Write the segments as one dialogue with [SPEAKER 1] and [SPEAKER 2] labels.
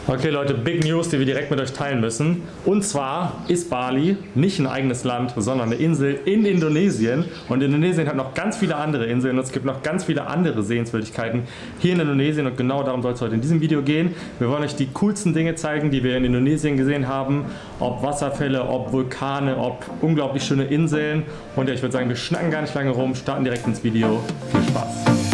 [SPEAKER 1] Okay Leute, Big News, die wir direkt mit euch teilen müssen. Und zwar ist Bali nicht ein eigenes Land, sondern eine Insel in Indonesien. Und Indonesien hat noch ganz viele andere Inseln und es gibt noch ganz viele andere Sehenswürdigkeiten hier in Indonesien. Und genau darum soll es heute in diesem Video gehen. Wir wollen euch die coolsten Dinge zeigen, die wir in Indonesien gesehen haben. Ob Wasserfälle, ob Vulkane, ob unglaublich schöne Inseln. Und ja, ich würde sagen, wir schnacken gar nicht lange rum, starten direkt ins Video. Viel Spaß!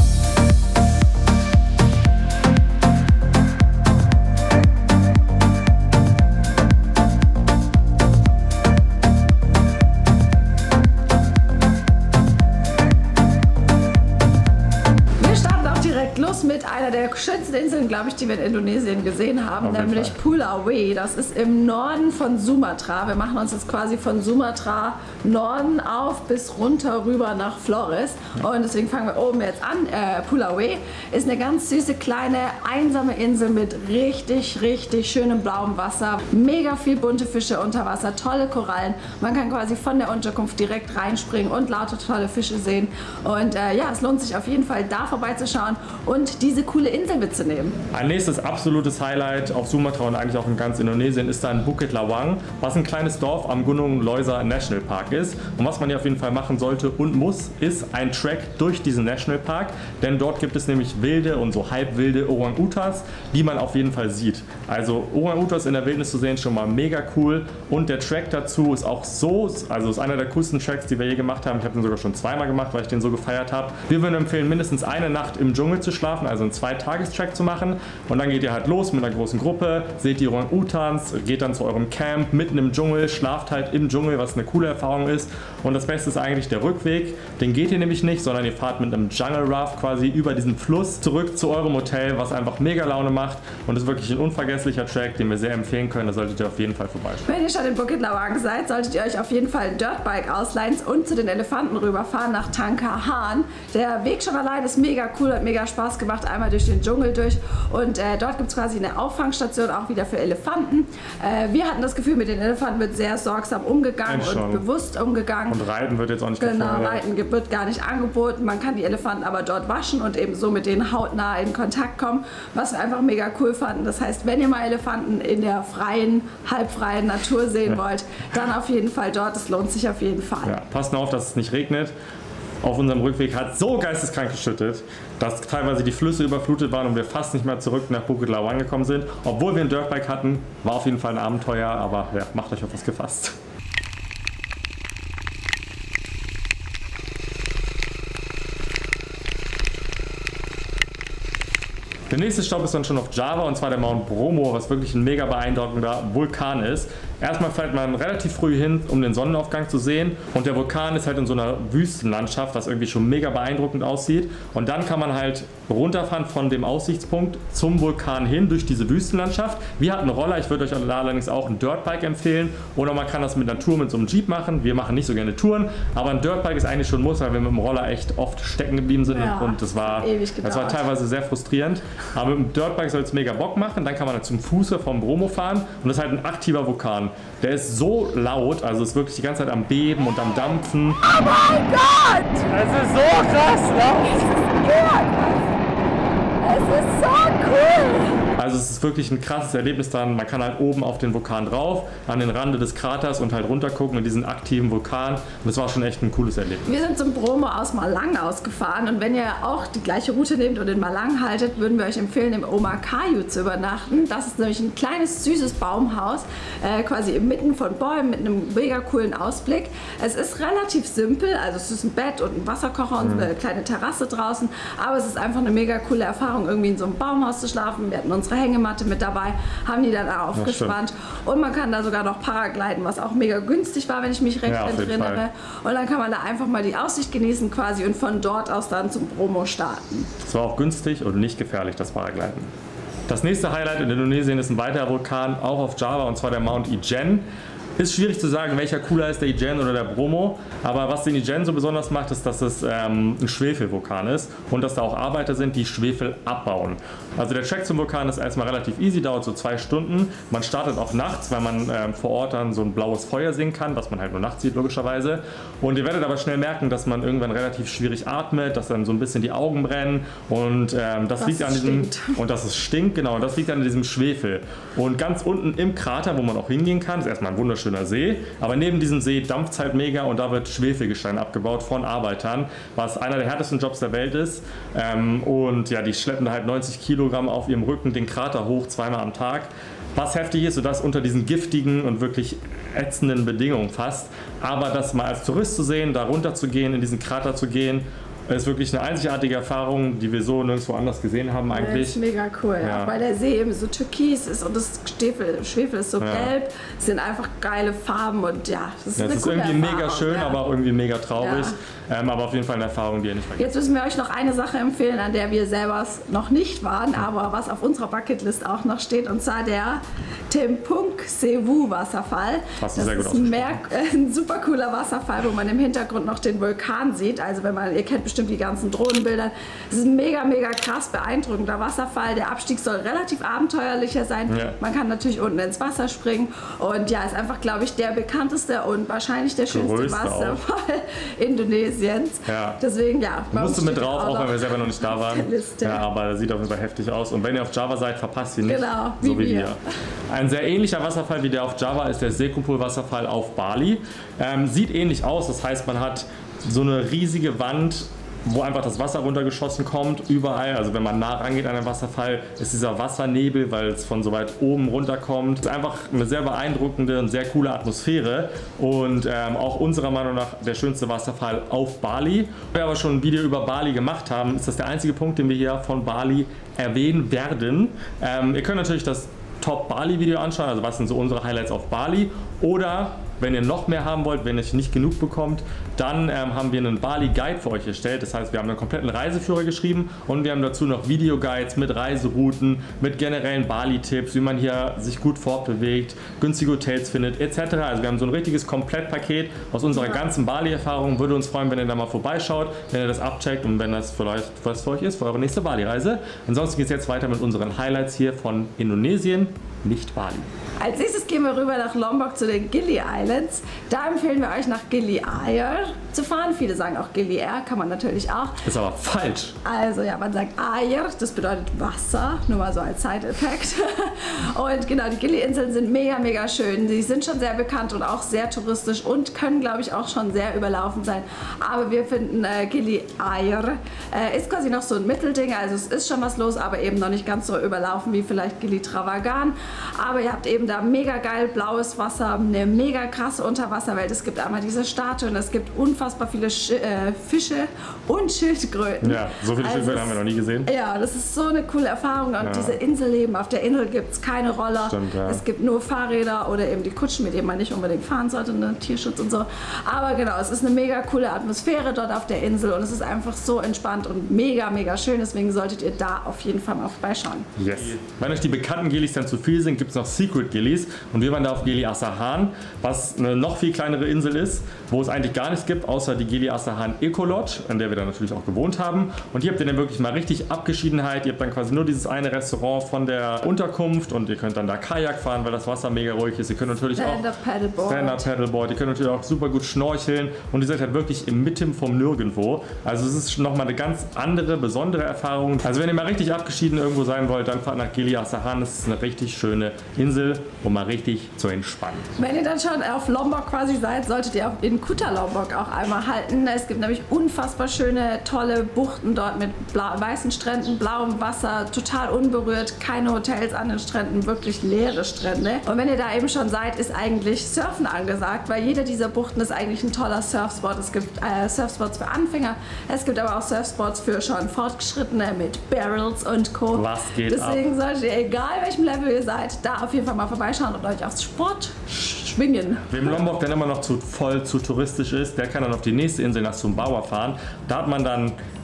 [SPEAKER 2] Mit einer der schönsten Inseln, glaube ich, die wir in Indonesien gesehen haben, nämlich Pulauwe. Das ist im Norden von Sumatra. Wir machen uns jetzt quasi von Sumatra Norden auf bis runter rüber nach Flores. Und deswegen fangen wir oben jetzt an. Pulauwe ist eine ganz süße, kleine, einsame Insel mit richtig, richtig schönem blauem Wasser. Mega viel bunte Fische unter Wasser, tolle Korallen. Man kann quasi von der Unterkunft direkt reinspringen und lauter tolle Fische sehen. Und ja, es lohnt sich auf jeden Fall, da vorbeizuschauen und diese coole Insel mitzunehmen.
[SPEAKER 1] Ein nächstes absolutes Highlight auf Sumatra und eigentlich auch in ganz Indonesien ist dann Bukit Lawang, was ein kleines Dorf am Gunung Leuser National Park ist. Und was man hier auf jeden Fall machen sollte und muss, ist ein Track durch diesen Nationalpark, denn dort gibt es nämlich wilde und so halbwilde Orang-Utans, die man auf jeden Fall sieht. Also Orang-Utans in der Wildnis zu sehen, ist schon mal mega cool und der Track dazu ist auch so, also ist einer der coolsten Tracks, die wir je gemacht haben. Ich habe den sogar schon zweimal gemacht, weil ich den so gefeiert habe. Wir würden empfehlen, mindestens eine Nacht im Dschungel zu schlafen, also einen 2-Tages-Track zu machen und dann geht ihr halt los mit einer großen Gruppe, seht die Orang-Utans, geht dann zu eurem Camp mitten im Dschungel, schlaft halt im Dschungel, was eine coole Erfahrung ist und das Beste ist eigentlich der Rückweg, den geht ihr nämlich nicht, sondern ihr fahrt mit einem Jungle Raft quasi über diesen Fluss zurück zu eurem Hotel, was einfach mega Laune macht und ist wirklich ein unvergesslicher Track, den wir sehr empfehlen können, da solltet ihr auf jeden Fall vorbeischauen.
[SPEAKER 2] Wenn ihr schon in Bukit Lawang seid, solltet ihr euch auf jeden Fall ein Dirtbike ausleihen und zu den Elefanten rüberfahren nach Tangkahan. Der Weg schon allein ist mega cool, hat mega Spaß gemacht, einmal durch den Dschungel durch und dort gibt es quasi eine Auffangstation auch wieder für Elefanten. Wir hatten das Gefühl, mit den Elefanten wird sehr sorgsam umgegangen und bewusst umgegangen.
[SPEAKER 1] Und Reiten wird jetzt auch nicht
[SPEAKER 2] gefallen. Genau, Reiten wird gar nicht angeboten. Man kann die Elefanten aber dort waschen und eben so mit denen hautnah in Kontakt kommen, was wir einfach mega cool fanden. Das heißt, wenn ihr mal Elefanten in der freien, halbfreien Natur sehen wollt, dann auf jeden Fall dort. Es lohnt sich auf jeden Fall.
[SPEAKER 1] Ja, passt nur auf, dass es nicht regnet. Auf unserem Rückweg hat so geisteskrank geschüttet, dass teilweise die Flüsse überflutet waren und wir fast nicht mehr zurück nach Bukit Lawang gekommen sind. Obwohl wir ein Dirtbike hatten, war auf jeden Fall ein Abenteuer, aber ja, macht euch auf was gefasst. Der nächste Stopp ist dann schon auf Java und zwar der Mount Bromo, was wirklich ein mega beeindruckender Vulkan ist. Erstmal fährt man relativ früh hin, um den Sonnenaufgang zu sehen und der Vulkan ist halt in so einer Wüstenlandschaft, was irgendwie schon mega beeindruckend aussieht und dann kann man halt runterfahren von dem Aussichtspunkt zum Vulkan hin durch diese Wüstenlandschaft. Wir hatten einen Roller, ich würde euch allerdings auch ein Dirtbike empfehlen oder man kann das mit einer Tour mit so einem Jeep machen. Wir machen nicht so gerne Touren, aber ein Dirtbike ist eigentlich schon ein Muss, weil wir mit dem Roller echt oft stecken geblieben sind und das war teilweise sehr frustrierend. Aber mit dem Dirtbike soll es mega Bock machen, dann kann man halt zum Fuße vom Bromo fahren und das ist halt ein aktiver Vulkan. Der ist so laut, also ist wirklich die ganze Zeit am Beben und am Dampfen.
[SPEAKER 2] Oh mein Gott!
[SPEAKER 1] Das ist so krass laut!
[SPEAKER 2] Es ist so cool!
[SPEAKER 1] Also es ist wirklich ein krasses Erlebnis dann. Man kann halt oben auf den Vulkan drauf, an den Rande des Kraters und halt runter gucken in diesen aktiven Vulkan. Und das war schon echt ein cooles Erlebnis.
[SPEAKER 2] Wir sind zum Bromo aus Malang ausgefahren und wenn ihr auch die gleiche Route nehmt und in Malang haltet, würden wir euch empfehlen, im Oma Kayu zu übernachten. Das ist nämlich ein kleines, süßes Baumhaus, quasi inmitten von Bäumen mit einem mega coolen Ausblick. Es ist relativ simpel, also es ist ein Bett und ein Wasserkocher und eine kleine Terrasse draußen, aber es ist einfach eine mega coole Erfahrung, irgendwie in so einem Baumhaus zu schlafen. Wir hatten unsere Hängematte mit dabei, haben die dann aufgespannt und man kann da sogar noch Paragliden, was auch mega günstig war, wenn ich mich recht erinnere. Und dann kann man da einfach mal die Aussicht genießen quasi und von dort aus dann zum Bromo starten.
[SPEAKER 1] Es war auch günstig und nicht gefährlich, das Paragliden. Das nächste Highlight in Indonesien ist ein weiterer Vulkan, auch auf Java, und zwar der Mount Ijen. Ist schwierig zu sagen, welcher cooler ist, der Ijen oder der Bromo. Aber was den Ijen so besonders macht, ist, dass es ein Schwefelvulkan ist und dass da auch Arbeiter sind, die Schwefel abbauen. Also der Track zum Vulkan ist erstmal relativ easy, dauert so 2 Stunden. Man startet auch nachts, weil man vor Ort dann so ein blaues Feuer sehen kann, was man halt nur nachts sieht, logischerweise. Und ihr werdet aber schnell merken, dass man irgendwann relativ schwierig atmet, dass dann so ein bisschen die Augen brennen und das liegt an diesem und dass es stinkt, genau, und das liegt an diesem Schwefel. Und ganz unten im Krater, wo man auch hingehen kann, ist erstmal ein wunderschöner See, aber neben diesem See dampft es halt mega und da wird Schwefelgestein abgebaut von Arbeitern, was einer der härtesten Jobs der Welt ist. Und ja, die schleppen da halt 90 Kilogramm auf ihrem Rücken den Krater hoch, 2-mal am Tag. Was heftig ist, sodass unter diesen giftigen und wirklich ätzenden Bedingungen fast. Aber das mal als Tourist zu sehen, da runter zu gehen, in diesen Krater zu gehen, ist wirklich eine einzigartige Erfahrung, die wir so nirgendwo anders gesehen haben eigentlich.
[SPEAKER 2] Das ist mega cool, ja. Weil der See eben so türkis ist und das Schwefel ist so gelb. Es sind einfach geile Farben und ja, das ist eine coole
[SPEAKER 1] irgendwie
[SPEAKER 2] Erfahrung,
[SPEAKER 1] mega schön, aber auch irgendwie mega traurig. Aber auf jeden Fall eine Erfahrung, die ihr nicht vergesst.
[SPEAKER 2] Jetzt müssen wir euch noch eine Sache empfehlen, an der wir selber noch nicht waren, aber was auf unserer Bucketlist auch noch steht, und zwar der Tempung Sewu Wasserfall.
[SPEAKER 1] Das ist
[SPEAKER 2] ein super cooler Wasserfall, wo man im Hintergrund noch den Vulkan sieht. Also wenn man, ihr kennt bestimmt die ganzen Drohnenbilder. Es ist ein mega, mega krass beeindruckender Wasserfall. Der Abstieg soll relativ abenteuerlicher sein. Ja. Man kann natürlich unten ins Wasser springen und ja, ist einfach, glaube ich, der bekannteste und wahrscheinlich der schönste Wasserfall Indonesiens. Ja. Deswegen, ja.
[SPEAKER 1] Musst du mit drauf, auch wenn wir selber noch nicht da waren. Ja, aber sieht auf jeden Fall heftig aus. Und wenn ihr auf Java seid, verpasst ihn nicht.
[SPEAKER 2] Genau,
[SPEAKER 1] so wie wir. Ein sehr ähnlicher Wasserfall wie der auf Java ist der Sekupul-Wasserfall auf Bali. Sieht ähnlich aus, das heißt, man hat so eine riesige Wand, wo einfach das Wasser runtergeschossen kommt, überall. Also wenn man nah rangeht an den Wasserfall, ist dieser Wassernebel, weil es von so weit oben runterkommt. Es ist einfach eine sehr beeindruckende und sehr coole Atmosphäre und auch unserer Meinung nach der schönste Wasserfall auf Bali. Da wir aber schon ein Video über Bali gemacht haben, ist das der einzige Punkt, den wir hier von Bali erwähnen werden. Ihr könnt natürlich das Top-Bali-Video anschauen, also was sind so unsere Highlights auf Bali, oder wenn ihr noch mehr haben wollt, wenn ihr nicht genug bekommt, dann haben wir einen Bali-Guide für euch erstellt. Das heißt, wir haben einen kompletten Reiseführer geschrieben und wir haben dazu noch Videoguides mit Reiserouten, mit generellen Bali-Tipps, wie man hier sich gut fortbewegt, günstige Hotels findet etc. Also wir haben so ein richtiges Komplettpaket aus unserer ganzen Bali-Erfahrung. Würde uns freuen, wenn ihr da mal vorbeischaut, wenn ihr das abcheckt und wenn das vielleicht was für euch ist, für eure nächste Bali-Reise. Ansonsten geht es jetzt weiter mit unseren Highlights hier von Indonesien, nicht Bali.
[SPEAKER 2] Als nächstes gehen wir rüber nach Lombok zu den Gili Islands. Da empfehlen wir euch nach Gili Air zu fahren. Viele sagen auch Gili Air, kann man natürlich auch.
[SPEAKER 1] Ist aber falsch.
[SPEAKER 2] Also ja, man sagt Air, das bedeutet Wasser, nur mal so als Side-Effekt. Und genau, die Gili-Inseln sind mega, mega schön. Sie sind schon sehr bekannt und auch sehr touristisch und können, glaube ich, auch schon sehr überlaufen sein. Aber wir finden Gili Air ist quasi noch so ein Mittelding. Also es ist schon was los, aber eben noch nicht ganz so überlaufen wie vielleicht Gili Trawangan. Aber ihr habt eben da mega geil blaues Wasser, eine mega krasse Unterwasserwelt. Es gibt einmal diese Statuen, es gibt unfassbar viele Fische und Schildkröten.
[SPEAKER 1] Ja, so viele Schildkröten haben wir noch nie gesehen.
[SPEAKER 2] Ja, das ist so eine coole Erfahrung. Und diese Inselleben, auf der Insel gibt es keine Roller.
[SPEAKER 1] Stimmt, ja.
[SPEAKER 2] Es gibt nur Fahrräder oder eben die Kutschen, mit denen man nicht unbedingt fahren sollte, Tierschutz und so. Aber genau, es ist eine mega coole Atmosphäre dort auf der Insel und es ist einfach so entspannt und mega, mega schön. Deswegen solltet ihr da auf jeden Fall mal vorbeischauen.
[SPEAKER 1] Yes. Wenn euch die bekannten Gilis dann zu viel sind, gibt es noch Secret Gilis und wir waren da auf Gili Asahan, was eine noch viel kleinere Insel ist, wo es eigentlich gar nichts gibt, außer die Gili Asahan Eco Lodge, an der wir dann natürlich auch gewohnt haben. Und hier habt ihr dann wirklich mal richtig Abgeschiedenheit. Ihr habt dann quasi nur dieses eine Restaurant von der Unterkunft und ihr könnt dann da Kajak fahren, weil das Wasser mega ruhig ist. Ihr könnt natürlich auch Stand-Up Paddleboard, ihr könnt natürlich auch super gut schnorcheln und ihr seid halt wirklich Mitten vom Nirgendwo. Also es ist nochmal eine ganz andere, besondere Erfahrung. Also wenn ihr mal richtig abgeschieden irgendwo sein wollt, dann fahrt nach Gili Asahan. Das ist eine richtig schöne Insel, um mal richtig zu entspannen.
[SPEAKER 2] Wenn ihr dann schon auf Lombok quasi seid, solltet ihr auch in Kuta Lombok auch einmal halten. Es gibt nämlich unfassbar schöne, tolle Buchten dort mit weißen Stränden, blauem Wasser, total unberührt, keine Hotels an den Stränden, wirklich leere Strände. Und wenn ihr da eben schon seid, ist eigentlich Surfen angesagt, weil jede dieser Buchten ist eigentlich ein toller Surfspot. Es gibt Surfspots für Anfänger, es gibt aber auch Surfspots für schon Fortgeschrittene mit Barrels und Co.
[SPEAKER 1] Was geht
[SPEAKER 2] Deswegen solltet ihr, egal welchem Level ihr seid, da auf jeden Fall mal vorbeischauen und euch aufs Sport schwingen.
[SPEAKER 1] Wem Lombok dann immer noch voll zu touristisch ist, der kann dann auf die nächste Insel nach Sumbawa fahren. Da hat man dann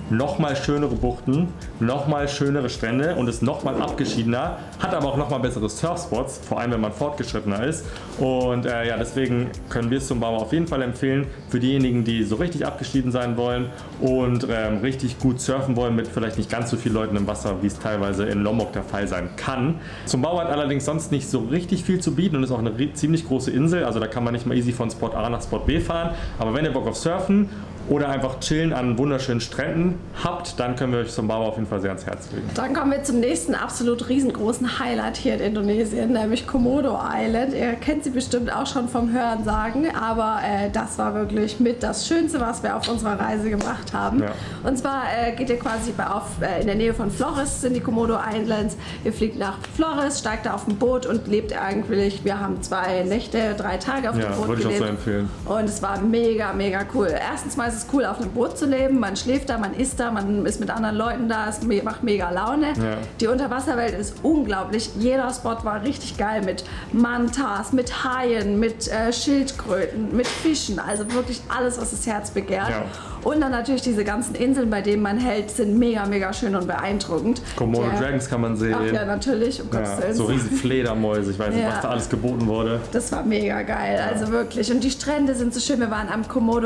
[SPEAKER 1] nochmal schönere Buchten, nochmal schönere Strände und ist nochmal abgeschiedener, hat aber auch nochmal bessere Surfspots, vor allem wenn man fortgeschrittener ist. Und ja, deswegen können wir es zum Bau auf jeden Fall empfehlen für diejenigen, die so richtig abgeschieden sein wollen und richtig gut surfen wollen mit vielleicht nicht ganz so vielen Leuten im Wasser, wie es teilweise in Lombok der Fall sein kann. Zum Bau hat allerdings sonst nicht so richtig viel zu bieten und ist auch eine ziemlich große Insel, also da kann man nicht mal easy von Spot A nach Spot B fahren, aber wenn ihr Bock auf Surfen oder einfach chillen an wunderschönen Stränden habt, dann können wir euch zum Bau auf jeden Fall sehr ans Herz legen.
[SPEAKER 2] Dann kommen wir zum nächsten absolut riesengroßen Highlight hier in Indonesien, nämlich Komodo Island. Ihr kennt sie bestimmt auch schon vom Hörensagen, aber das war wirklich mit das Schönste, was wir auf unserer Reise gemacht haben. Ja. Und zwar geht ihr quasi in der Nähe von Flores, sind die Komodo Islands. Ihr fliegt nach Flores, steigt da auf ein Boot und lebt eigentlich, wir haben 2 Nächte, 3 Tage auf dem Boot
[SPEAKER 1] würde
[SPEAKER 2] gelebt.
[SPEAKER 1] Ich auch so empfehlen.
[SPEAKER 2] Und es war mega, mega cool. Erstens mal ist es cool, auf einem Boot zu leben. Man schläft da, man isst da, man ist mit anderen Leuten da. Es macht mega Laune. Ja. Die Unterwasserwelt ist unglaublich. Jeder Spot war richtig geil mit Mantas, mit Haien, mit Schildkröten, mit Fischen. Also wirklich alles, was das Herz begehrt. Ja. Und dann natürlich diese ganzen Inseln, bei denen man hält, sind mega, mega schön und beeindruckend.
[SPEAKER 1] Komodo Dragons kann man sehen.
[SPEAKER 2] Ach ja, natürlich. Um Gottes Willen.
[SPEAKER 1] So riesen Fledermäuse. Ich weiß nicht, was da alles geboten wurde.
[SPEAKER 2] Das war mega geil. Also wirklich. Und die Strände sind so schön. Wir waren am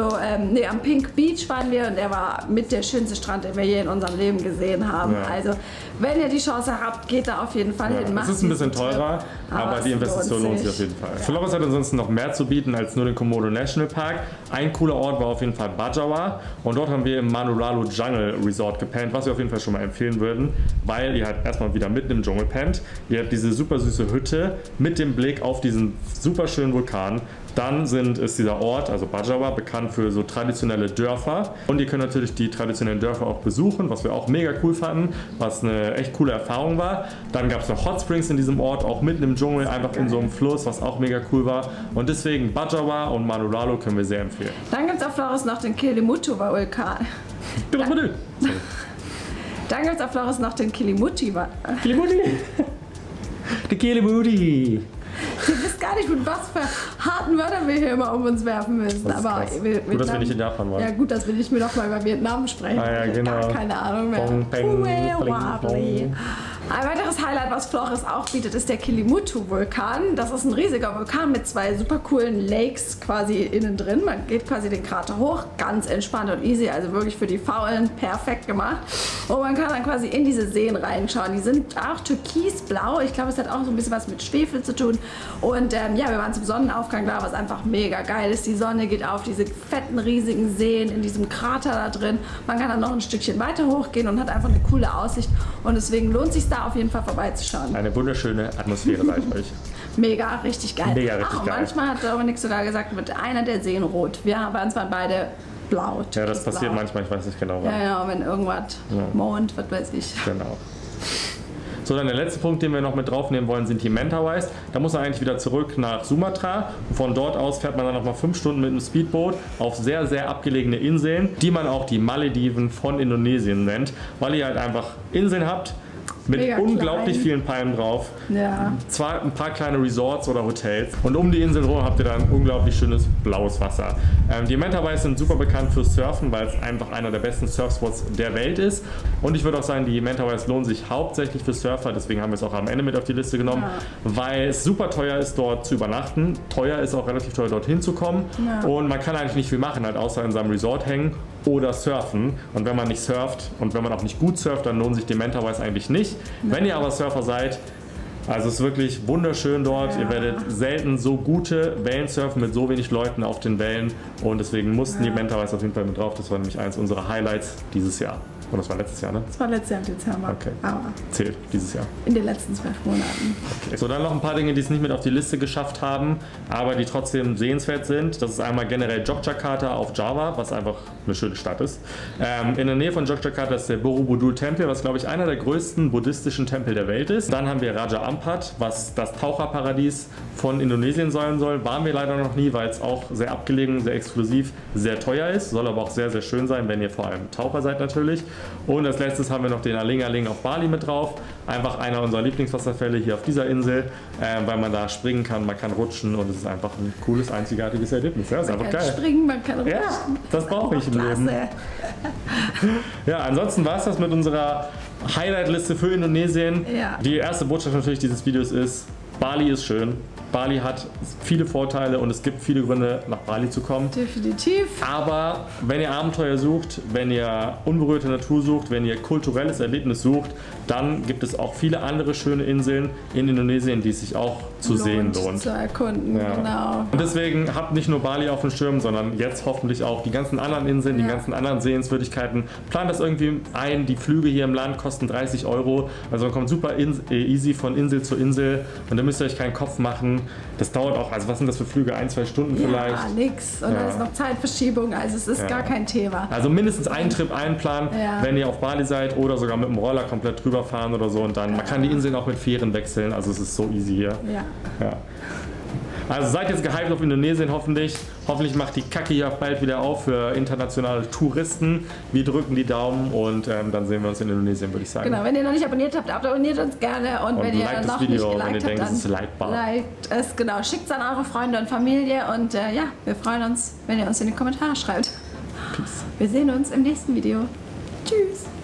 [SPEAKER 2] am Pink Beach waren wir und der war mit der schönste Strand, den wir je in unserem Leben gesehen haben. Ja. Also wenn ihr die Chance habt, geht da auf jeden Fall hin.
[SPEAKER 1] Es ist ein bisschen teurer, aber die Investition lohnt sich auf jeden Fall. Ja. Flores hat ansonsten noch mehr zu bieten als nur den Komodo National Park. Ein cooler Ort war auf jeden Fall Bajawa und dort haben wir im Manulalu Jungle Resort gepennt, was wir auf jeden Fall schon mal empfehlen würden, weil ihr halt erstmal wieder mitten im Dschungel pennt. Ihr habt diese super süße Hütte mit dem Blick auf diesen super schönen Vulkan. Dann ist dieser Ort, also Bajawa, bekannt für so traditionelle Dörfer. Und ihr könnt natürlich die traditionellen Dörfer auch besuchen, was wir auch mega cool fanden, was eine echt coole Erfahrung war. Dann gab es noch Hot Springs in diesem Ort, auch mitten im Dschungel, einfach in so einem Fluss, was auch mega cool war. Und deswegen Bajawa und Manulalu können wir sehr empfehlen.
[SPEAKER 2] Dann gibt es auf Flores noch den Kelimutu-Vulkan. Dann gibt es auf Flores noch den Kelimuti.
[SPEAKER 1] Kelimuti! Der Kelimuti!
[SPEAKER 2] Ihr wisst gar nicht, mit was für harten Wörtern wir hier immer um uns werfen müssen. Aber
[SPEAKER 1] gut, dass wir nicht in Japan waren.
[SPEAKER 2] Ja, gut, dass wir nicht mehr nochmal über Vietnam sprechen.
[SPEAKER 1] Ah, ja, genau.
[SPEAKER 2] Gar keine Ahnung mehr.
[SPEAKER 1] Pong, peng, pling,
[SPEAKER 2] ein weiteres Highlight, was Flores auch bietet, ist der Kelimutu-Vulkan. Das ist ein riesiger Vulkan mit 2 super coolen Lakes quasi innen drin. Man geht quasi den Krater hoch, ganz entspannt und easy, also wirklich für die Faulen perfekt gemacht. Und man kann dann quasi in diese Seen reinschauen. Die sind auch türkisblau. Ich glaube, es hat auch so ein bisschen was mit Schwefel zu tun. Und ja, wir waren zum Sonnenaufgang da, was einfach mega geil ist. Die Sonne geht auf diese fetten, riesigen Seen in diesem Krater da drin. Man kann dann noch ein Stückchen weiter hochgehen und hat einfach eine coole Aussicht. Und deswegen lohnt es sich da auf jeden Fall vorbeizuschauen.
[SPEAKER 1] Eine wunderschöne Atmosphäre, sag ich euch.
[SPEAKER 2] Mega, richtig geil.
[SPEAKER 1] Mega, richtig geil.
[SPEAKER 2] Manchmal hat Dominik sogar gesagt, wird einer der Seen rot. Wir waren zwar beide blau.
[SPEAKER 1] Ja, das passiert manchmal, ich weiß nicht genau wann.
[SPEAKER 2] Ja, wenn irgendwas, Mond, was weiß ich.
[SPEAKER 1] Genau. So, dann der letzte Punkt, den wir noch mit draufnehmen wollen, sind die Mentawais. Da muss man eigentlich wieder zurück nach Sumatra. Von dort aus fährt man dann nochmal 5 Stunden mit einem Speedboot auf sehr, sehr abgelegene Inseln, die man auch die Malediven von Indonesien nennt, weil ihr halt einfach Inseln habt, mit mega unglaublich vielen Palmen drauf. Ja. Zwar ein paar kleine Resorts oder Hotels. Und um die Insel rum habt ihr dann unglaublich schönes blaues Wasser. Die Mentawais sind super bekannt fürs Surfen, weil es einfach einer der besten Surfspots der Welt ist. Und ich würde auch sagen, die Mentawais lohnen sich hauptsächlich für Surfer. Deswegen haben wir es auch am Ende mit auf die Liste genommen. Ja. Weil es super teuer ist, dort zu übernachten. Teuer ist auch relativ teuer, dorthin zu kommen. Ja. Und man kann eigentlich nicht viel machen, halt außer in seinem Resort hängen oder surfen. Und wenn man nicht surft und wenn man auch nicht gut surft, dann lohnen sich die Mentawais eigentlich nicht. Ja. Wenn ihr aber Surfer seid, also es ist wirklich wunderschön dort. Ja. Ihr werdet selten so gute Wellen surfen mit so wenig Leuten auf den Wellen. Und deswegen mussten die Mentawais auf jeden Fall mit drauf. Das war nämlich eins unserer Highlights dieses Jahr. Und das war letztes Jahr, ne?
[SPEAKER 2] Das war letztes Jahr im Dezember.
[SPEAKER 1] Okay.
[SPEAKER 2] Aber
[SPEAKER 1] zählt dieses Jahr.
[SPEAKER 2] In den letzten 12 Monaten.
[SPEAKER 1] Okay. So, dann noch ein paar Dinge, die es nicht mit auf die Liste geschafft haben, aber die trotzdem sehenswert sind. Das ist einmal generell Yogyakarta auf Java, was einfach eine schöne Stadt ist. In der Nähe von Yogyakarta ist der Borobudur-Tempel, was, glaube ich, einer der größten buddhistischen Tempel der Welt ist. Dann haben wir Raja Ampat, was das Taucherparadies von Indonesien sein soll. Waren wir leider noch nie, weil es auch sehr abgelegen, sehr exklusiv, sehr teuer ist. Soll aber auch sehr, sehr schön sein, wenn ihr vor allem Taucher seid natürlich. Und als letztes haben wir noch den Aling-Aling auf Bali mit drauf. Einfach einer unserer Lieblingswasserfälle hier auf dieser Insel, weil man da springen kann, man kann rutschen und es ist einfach ein cooles, einzigartiges Erlebnis. Ja, ist einfach geil.
[SPEAKER 2] Man kann springen, man kann rutschen.
[SPEAKER 1] Ja, das brauche ich im Leben. Ja, ansonsten war es das mit unserer Highlight-Liste für Indonesien.
[SPEAKER 2] Ja.
[SPEAKER 1] Die erste Botschaft natürlich dieses Videos ist, Bali ist schön. Bali hat viele Vorteile und es gibt viele Gründe, nach Bali zu kommen.
[SPEAKER 2] Definitiv.
[SPEAKER 1] Aber wenn ihr Abenteuer sucht, wenn ihr unberührte Natur sucht, wenn ihr kulturelles Erlebnis sucht, dann gibt es auch viele andere schöne Inseln in Indonesien, die es sich auch zu sehen lohnt.
[SPEAKER 2] Zu erkunden,
[SPEAKER 1] ja.
[SPEAKER 2] Genau.
[SPEAKER 1] Und deswegen habt nicht nur Bali auf dem Schirm, sondern jetzt hoffentlich auch die ganzen anderen Inseln, die ganzen anderen Sehenswürdigkeiten. Plant das irgendwie ein. Die Flüge hier im Land kosten 30 €. Also man kommt super easy von Insel zu Insel und da müsst ihr euch keinen Kopf machen. Das dauert auch, also was sind das für Flüge? 1-2 Stunden vielleicht?
[SPEAKER 2] Ja, nix. Und da ist noch Zeitverschiebung, also es ist gar kein Thema.
[SPEAKER 1] Also mindestens einen Trip einplanen, wenn ihr auf Bali seid oder sogar mit dem Roller komplett drüber fahren oder so und dann, man kann die Inseln auch mit Fähren wechseln, also es ist so easy hier. Ja. Also seid jetzt gehypt auf Indonesien hoffentlich. Hoffentlich macht die Kacke hier auch bald wieder auf für internationale Touristen. Wir drücken die Daumen und dann sehen wir uns in Indonesien, würde ich sagen.
[SPEAKER 2] Genau, wenn ihr noch nicht abonniert habt, abonniert uns gerne. Und wenn ihr noch nicht geliked habt, dann liked es. Genau, schickt es an eure Freunde und Familie. Und ja, wir freuen uns, wenn ihr uns in die Kommentare schreibt.
[SPEAKER 1] Peace.
[SPEAKER 2] Wir sehen uns im nächsten Video. Tschüss.